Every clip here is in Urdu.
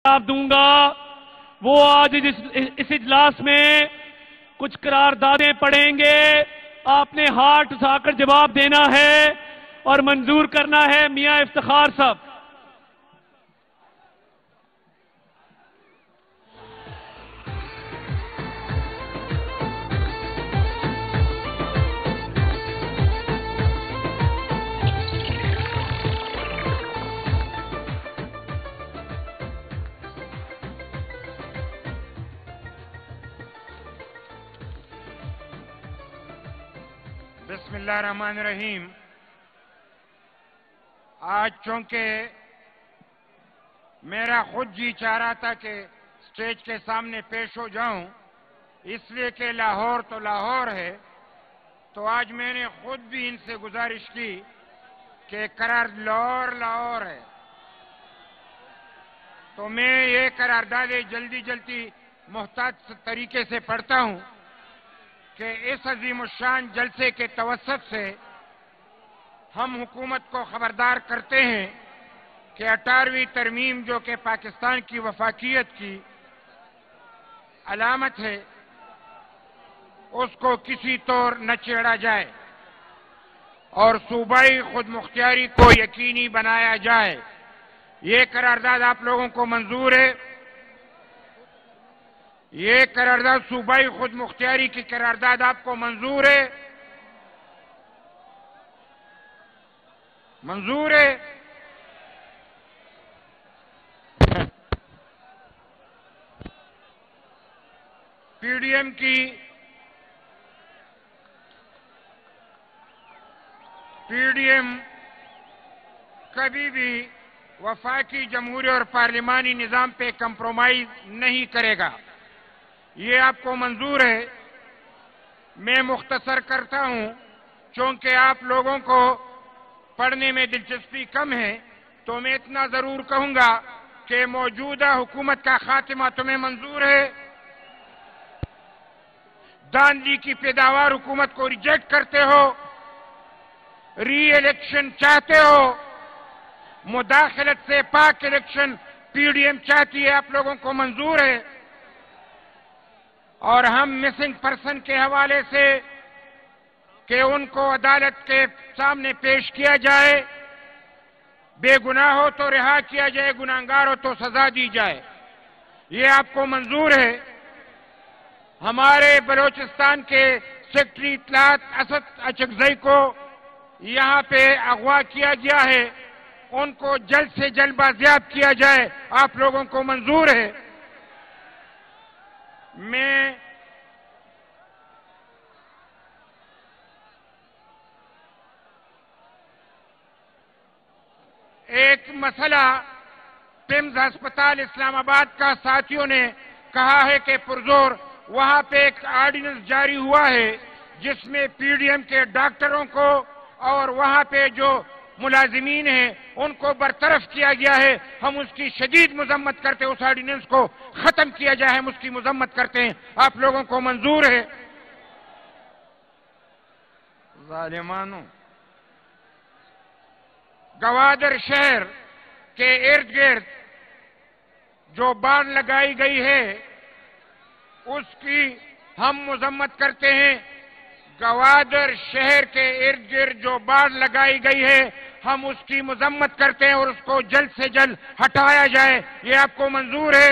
جواب دوں گا وہ آج اس اجلاس میں کچھ قراردادیں پڑھیں گے. آپ نے ہاتھ اٹھا کر جواب دینا ہے اور منظور کرنا ہے. میاں افتخار صاحب. بسم اللہ الرحمن الرحیم. آج چونکہ میرا خود جی چاہ رہا تھا کہ اسٹیج کے سامنے پیش ہو جاؤں، اس لیے کہ لاہور تو لاہور ہے، تو آج میں نے خود بھی ان سے گزارش کی کہ لاہور ہے، تو میں یہ قراردادیں جلدی محتاط طریقے سے پڑھتا ہوں کہ اس عظیم الشان جلسے کے توسط سے ہم حکومت کو خبردار کرتے ہیں کہ 18ویں ترمیم جو کہ پاکستان کی وفاقیت کی علامت ہے، اس کو کسی طور نہ چھیڑا جائے اور صوبائی خود مختاری کو یقینی بنایا جائے. یہ قرارداد آپ لوگوں کو منظور ہے؟ یہ قرارداد صوبائی خود مختاری کی قرارداد آپ کو منظور ہے؟ منظور ہے؟ پی ڈی ایم کبھی بھی وفاقی جمہوری اور پارلیمانی نظام پہ کمپرومائز نہیں کرے گا. یہ آپ کو منظور ہے؟ میں مختصر کرتا ہوں چونکہ آپ لوگوں کو پڑھنے میں دلچسپی کم ہے، تو میں اتنا ضرور کہوں گا کہ موجودہ حکومت کا خاتمہ تمہیں منظور ہے؟ داندلی کی پیداوار حکومت کو ریجیکٹ کرتے ہو؟ ری الیکشن چاہتے ہو؟ مداخلت سے پاک الیکشن پی ڈی ایم چاہتی ہے؟ آپ لوگوں کو منظور ہے؟ اور ہم مسنگ پرسن کے حوالے سے کہ ان کو عدالت کے سامنے پیش کیا جائے، بے گناہ ہو تو رہا کیا جائے، گناہگار ہو تو سزا دی جائے، یہ آپ کو منظور ہے؟ ہمارے بلوچستان کے سیکٹری اطلاعات اسد اچکزئی کو یہاں پہ اغوا کیا گیا ہے، ان کو جلد سے جلد بازیاب کیا جائے، آپ لوگوں کو منظور ہے؟ میں ایک مسئلہ پیمز ہسپتال اسلام آباد کا ساتھیوں نے کہا ہے کہ پرزور وہاں پہ ایک آرڈیننس جاری ہوا ہے جس میں پی ڈی ایم کے ڈاکٹروں کو اور وہاں پہ جو ملازمین ہیں ان کو برطرف کیا گیا ہے. ہم اس کی شدید مذمت کرتے ہیں، اس آرڈیننس کو ختم کیا جائے، ہم اس کی مذمت کرتے ہیں. آپ لوگوں کو منظور ہے؟ ظالمانو، گوادر شہر کے ارد گرد جو باڑ لگائی گئی ہے اس کی ہم مذمت کرتے ہیں. گوادر شہر کے ارد گرد جو باڑ لگائی گئی ہے ہم اس کی مذمت کرتے ہیں اور اس کو جلد سے جلد ہٹایا جائے. یہ آپ کو منظور ہے؟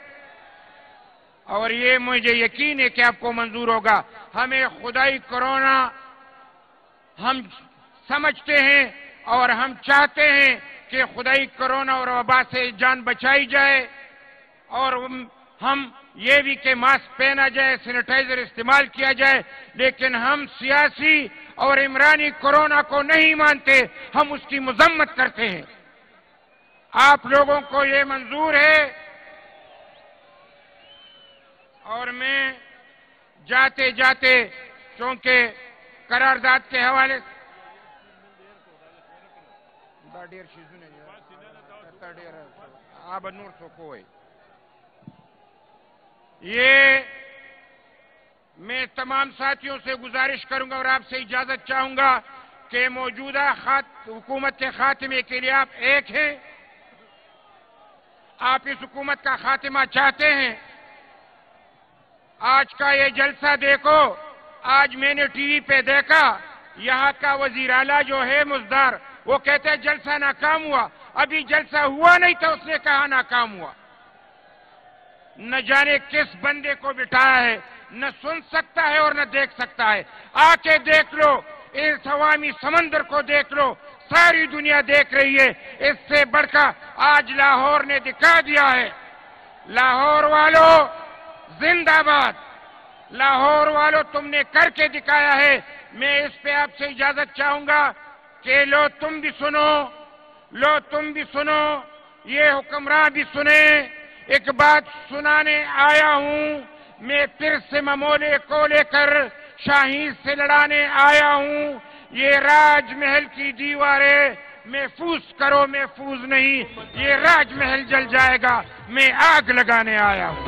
اور یہ مجھے یقین ہے کہ آپ کو منظور ہوگا. ہمیں خدائی کرونا ہم سمجھتے ہیں اور ہم چاہتے ہیں کہ خدائی کرونا اور وبا سے جان بچائی جائے، اور ہم یہ بھی کہ ماسک پہنا جائے، سینیٹائزر استعمال کیا جائے، لیکن ہم سیاسی اور عمرانی کرونا کو نہیں مانتے، ہم اس کی مذمت کرتے ہیں. آپ لوگوں کو یہ منظور ہے؟ اور میں جاتے جاتے چونکہ قرارداد کے حوالے یہ میں تمام ساتھیوں سے گزارش کروں گا اور آپ سے اجازت چاہوں گا کہ موجودہ حکومت کے خاتمے کے لیے آپ ایک ہیں. آپ اس حکومت کا خاتمہ چاہتے ہیں؟ آج کا یہ جلسہ دیکھو، آج میں نے ٹی وی پہ دیکھا، یہاں کا وزیر اعلیٰ جو ہے مزدار، وہ کہتے ہیں جلسہ ناکام ہوا. ابھی جلسہ ہوا نہیں تھا، اس نے کہا ناکام ہوا. نہ جانے کس بندے کو بٹھایا ہے، نہ سن سکتا ہے اور نہ دیکھ سکتا ہے. آ کے دیکھ لو، اس عوامی سمندر کو دیکھ لو، ساری دنیا دیکھ رہی ہے. اس سے بڑھ کر آج لاہور نے دکھا دیا ہے. لاہور والوں زندہ باد، لاہور والوں تم نے کر کے دکھایا ہے. میں اس پہ آپ سے اجازت چاہوں گا کہ لو تم بھی سنو، لو تم بھی سنو، یہ حکمراں بھی سنیں. ایک بات سنانے آیا ہوں، میں پھر سے ممولے کو لے کر شاہین سے لڑانے آیا ہوں. یہ راج محل کی دیواریں محفوظ کرو، محفوظ نہیں، یہ راج محل جل جائے گا. میں آگ لگانے آیا ہوں.